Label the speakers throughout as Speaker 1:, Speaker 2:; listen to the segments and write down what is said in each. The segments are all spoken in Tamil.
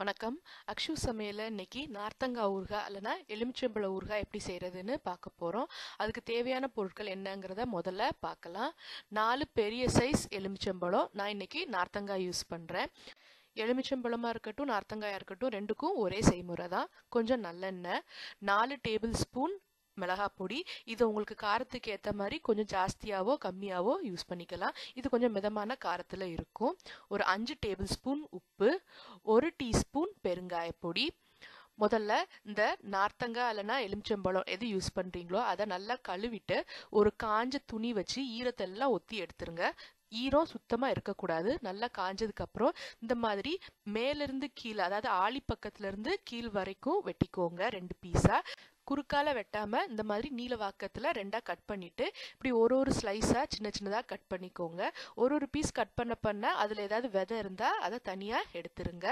Speaker 1: வணக்கம். அக்ஷு சமையல்ல இன்னைக்கு நார்த்தங்காய் ஊறுகாய் இல்லைன்னா எலுமிச்சம்பழ ஊறுகாய் எப்படி செய்யறதுன்னு பார்க்க போறோம். அதுக்கு தேவையான பொருட்கள் என்னங்கிறத முதல்ல பார்க்கலாம். 4 பெரிய சைஸ் எலுமிச்சம்பழம். நான் இன்னைக்கு நார்த்தங்காய் யூஸ் பண்றேன். எலுமிச்சம்பழமா இருக்கட்டும் நார்த்தங்காயா இருக்கட்டும் ரெண்டுக்கும் ஒரே செய்முறை தான். கொஞ்சம் நல்லெண்ணெய், 4 டேபிள் ஸ்பூன் மிளகாய் பொடி. இது உங்களுக்கு காரத்துக்கு ஏற்ற மாதிரி கொஞ்சம் ஜாஸ்தியாவோ கம்மியாவோ யூஸ் பண்ணிக்கலாம். இது கொஞ்சம் மிதமான காரத்தில் இருக்கும். ஒரு 5 டேபிள் ஸ்பூன் உப்பு, 1 டீஸ்பூன் பெருங்காய பொடி. முதல்ல இந்த நார்த்தங்காய் இல்லைன்னா எலுமிச்சம்பழம் எது யூஸ் பண்ணுறீங்களோ அதை நல்லா கழுவிட்டு ஒரு காஞ்ச துணி வச்சு ஈரத்தெல்லாம் ஒத்தி எடுத்துருங்க. ஈரம் சுத்தமாக இருக்கக்கூடாது. நல்லா காஞ்சதுக்கு அப்புறம் இந்த மாதிரி மேலிருந்து கீழே, அதாவது ஆளி பக்கத்துல இருந்து கீழ் வரைக்கும் வெட்டிக்கோங்க. 2 பீஸா குறுக்கால வெட்டாம இந்த மாதிரி நீல வாக்கத்துல 2ஆ கட் பண்ணிட்டு இப்படி ஒரு ஸ்லைஸா சின்ன சின்னதா கட் பண்ணிக்கோங்க. ஒரு பீஸ் கட் பண்ண அதுல ஏதாவது விதை இருந்தா அதை தனியா எடுத்துருங்க.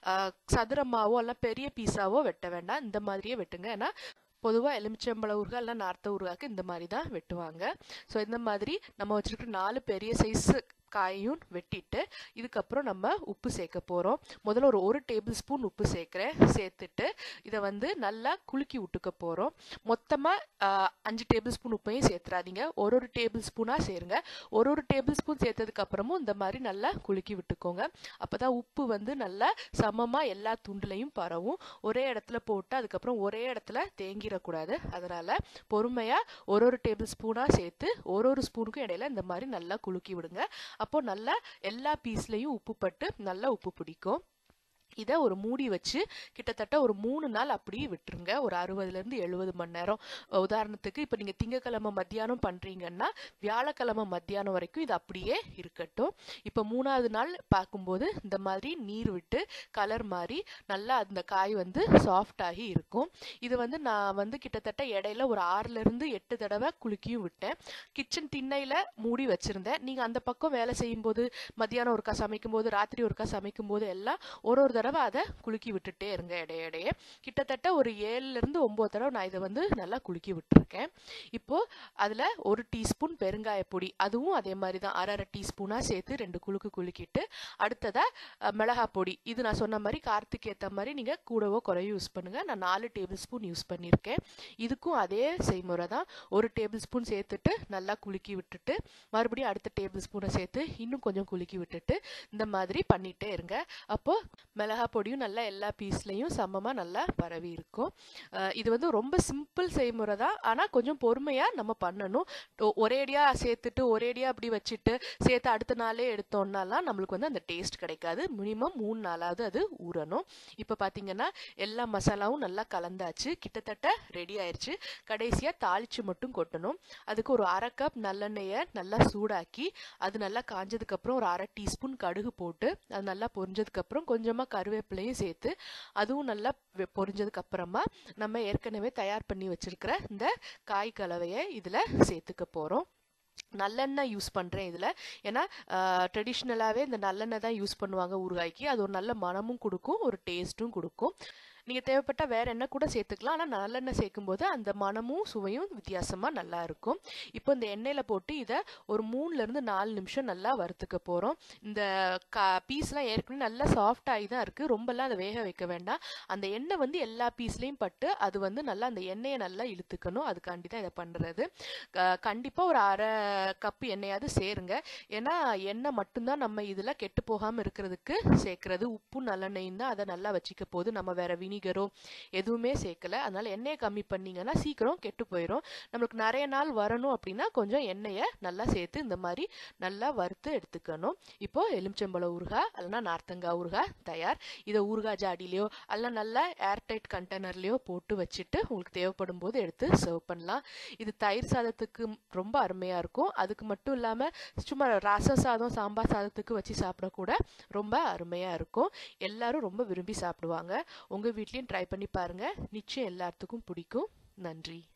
Speaker 1: சதுரமாவோ அல்ல பெரிய பீஸாவோ வெட்ட வேண்டாம், இந்த மாதிரியே வெட்டுங்க. ஏன்னா பொதுவாக எலுமிச்சம்பழ ஊறுகாய் இல்லை நார்த்த ஊறுகாய்க்கு இந்த மாதிரி தான் வெட்டுவாங்க. ஸோ இந்த மாதிரி நம்ம வச்சுருக்க 4 பெரிய சைஸ் காயும் வெட்டிட்டு இதுக்கப்புறம் நம்ம உப்பு சேர்க்க போகிறோம். முதல்ல ஒரு டேபிள் ஸ்பூன் உப்பு சேர்த்துட்டு இதை நல்லா குலுக்கி விட்டுக்க போகிறோம். மொத்தமாக 5 டேபிள் ஸ்பூன் உப்பையும் சேர்த்துறாதீங்க. ஒரு டேபிள் ஸ்பூனாக சேருங்க. ஒரு டேபிள் ஸ்பூன் சேர்த்ததுக்கு அப்புறமும் இந்த மாதிரி நல்லா குலுக்கி விட்டுக்கோங்க. அப்போ தான் உப்பு நல்லா சமமாக எல்லா துண்டுலையும் பரவும். ஒரே இடத்துல போட்டு அதுக்கப்புறம் ஒரே இடத்துல தேங்கிடக்கூடாது. அதனால் பொறுமையாக ஒரு டேபிள் ஸ்பூனாக சேர்த்து ஒரு ஸ்பூனுக்கும் இடையில இந்த மாதிரி நல்லா குலுக்கி விடுங்க. அப்போ நல்லா எல்லா பீஸ்லையும் உப்பு பட்டு நல்லா உப்பு பிடிக்கும். இதை ஒரு மூடி வச்சு கிட்டத்தட்ட ஒரு 3 நாள் அப்படியே விட்டுருங்க. ஒரு 60லேருந்து 70 மணி நேரம். உதாரணத்துக்கு இப்போ நீங்கள் திங்கக்கிழமை மத்தியானம் பண்ணுறீங்கன்னா வியாழக்கிழமை மத்தியானம் வரைக்கும் இது அப்படியே இருக்கட்டும். இப்போ 3ஆவது நாள் பார்க்கும்போது இந்த மாதிரி நீர் விட்டு கலர் மாறி நல்லா அந்த காய் சாஃப்ட் ஆகி இருக்கும். இது நான் கிட்டத்தட்ட இடையில ஒரு 6லேருந்து 8 தடவை குலுக்கியும் விட்டேன். கிச்சன் திண்ணையில் மூடி வச்சுருந்தேன். நீங்கள் அந்த பக்கம் வேலை செய்யும்போது, மத்தியானம் ஒருக்கா சமைக்கும் போது, ராத்திரி ஒருக்கா சமைக்கும் போது எல்லாம் ஒரு தடவை அதை குலுக்கி விட்டுட்டே இருங்க. இடையே கிட்டத்தட்ட ஒரு 7லேருந்து 9 தடவை நான் இதை நல்லா குலுக்கி விட்டுருக்கேன். இப்போ அதில் 1 டீஸ்பூன் பெருங்காய பொடி, அதுவும் அதே மாதிரி தான் அரை டீஸ்பூனாக சேர்த்து 2 குலுக்கிட்டு அடுத்ததா மிளகாய் பொடி. இது நான் சொன்ன மாதிரி காரத்துக்கு ஏற்ற மாதிரி நீங்கள் கூடவோ குறையோ யூஸ் பண்ணுங்க. நான் 4 டேபிள் ஸ்பூன் யூஸ் பண்ணியிருக்கேன். இதுக்கும் அதே செய்முறை தான். 1 டேபிள் ஸ்பூன் சேர்த்துட்டு நல்லா குலுக்கி விட்டுட்டு மறுபடியும் அடுத்த டேபிள் ஸ்பூனை சேர்த்து இன்னும் கொஞ்சம் குலுக்கி விட்டுட்டு இந்த மாதிரி பண்ணிட்டே இருங்க. அப்போ மிளகாய் பொடியும் நல்லா எல்லா பீஸ்லையும் சமமாக நல்லா பரவி இருக்கும். இது ரொம்ப சிம்பிள் செய்முறை தான். ஆனால் கொஞ்சம் பொறுமையாக நம்ம பண்ணணும். ஒரேடியாக சேர்த்துட்டு ஒரேடியாக அப்படி வச்சுட்டு சேர்த்து அடுத்த நாளே எடுத்தோம்னாலாம் நம்மளுக்கு அந்த டேஸ்ட் கிடைக்காது. மினிமம் 3 நாளாவது அது ஊறணும். இப்போ பார்த்தீங்கன்னா எல்லா மசாலாவும் நல்லா கலந்தாச்சு, கிட்டத்தட்ட ரெடி ஆயிடுச்சு. கடைசியாக தாளிச்சு மட்டும் கொட்டணும். அதுக்கு ஒரு 1/2 கப் நல்லெண்ணெயை நல்லா சூடாக்கி அது நல்லா காஞ்சதுக்கப்புறம் ஒரு 1/2 டீஸ்பூன் கடுகு போட்டு அது நல்லா பொரிஞ்சதுக்கப்புறம் கொஞ்சமாக கருவேப்பிலையும் சேர்த்து அதுவும் நல்லா பொரிஞ்சதுக்கு அப்புறமா நம்ம ஏற்கனவே தயார் பண்ணி வச்சிருக்கிற இந்த காய் கலவையை இதில் சேர்த்துக்க போகிறோம். நல்லெண்ணெய் யூஸ் பண்ணுறேன் இதில். ஏன்னா ட்ரெடிஷ்னலாகவே இந்த நல்லெண்ணெய் தான் யூஸ் பண்ணுவாங்க ஊறுகாய்க்கு. அது ஒரு நல்ல மனமும் கொடுக்கும், ஒரு டேஸ்ட்டும் கொடுக்கும். நீங்கள் தேவைப்பட்டால் வேறு எண்ணெய் கூட சேர்த்துக்கலாம். ஆனால் நல்லெண்ணெய் சேர்க்கும்போது அந்த மனமும் சுவையும் வித்தியாசமாக நல்லா இருக்கும். இப்போ இந்த எண்ணெயில் போட்டு இதை ஒரு 3லேருந்து 4 நிமிஷம் நல்லா வறுத்துக்க போகிறோம். இந்த பீஸ்லாம் ஏற்கனவே நல்லா சாஃப்ட் ஆகி தான் இருக்குது. ரொம்பலாம் அதை வேக வைக்க வேண்டாம். அந்த எண்ணெய் எல்லா பீஸ்லேயும் பட்டு அது நல்லா அந்த எண்ணெயை நல்லா இழுத்துக்கணும். அதுக்காண்டி தான் இதை பண்ணுறது. கண்டிப்பாக ஒரு 1/2 கப்பு எண்ணெயாவது சேருங்க. ஏன்னா எண்ணெய் மட்டும்தான் நம்ம இதில் கெட்டு போகாமல் இருக்கிறதுக்கு சேர்க்குறது. உப்பு நல்லெண்ணெயும் தான் அதை நல்லா வச்சுக்க போது. நம்ம வேறு வினிகரோ எதுவுமே சேர்க்கல. அதனால எண்ணெயை கம்மி பண்ணீங்கன்னா சீக்கிரம் கெட்டு போயிடும். நம்மளுக்கு நிறைய நாள் வரணும் அப்படின்னா கொஞ்சம் எண்ணெயை நல்லா சேர்த்து இந்த மாதிரி நல்லா வறுத்து எடுத்துக்கணும். இப்போ எலுமிச்சம்பழ ஊறுகாய் அல்லனா நார்த்தங்காய் ஊறுகாய் தயார். இதை ஊறுகாய் ஜாடிலையோ அல்ல நல்லா ஏர்டைட் கண்டெய்னர்லையோ போட்டு வச்சுட்டு உங்களுக்கு தேவைப்படும் போது எடுத்து சர்வ் பண்ணலாம். இது தயிர் சாதத்துக்கு ரொம்ப அருமையாக இருக்கும். அதுக்கு மட்டும் இல்லாமல் சும்மா ரசம் சாதம், சாம்பார் சாதத்துக்கு வச்சு சாப்பிட கூட ரொம்ப அருமையாக இருக்கும். எல்லாரும் ரொம்ப விரும்பி சாப்பிடுவாங்க. உங்கள் வீட்லையும் ட்ரை பண்ணி பாருங்கள். நிச்சயம் எல்லாத்துக்கும் பிடிக்கும். நன்றி.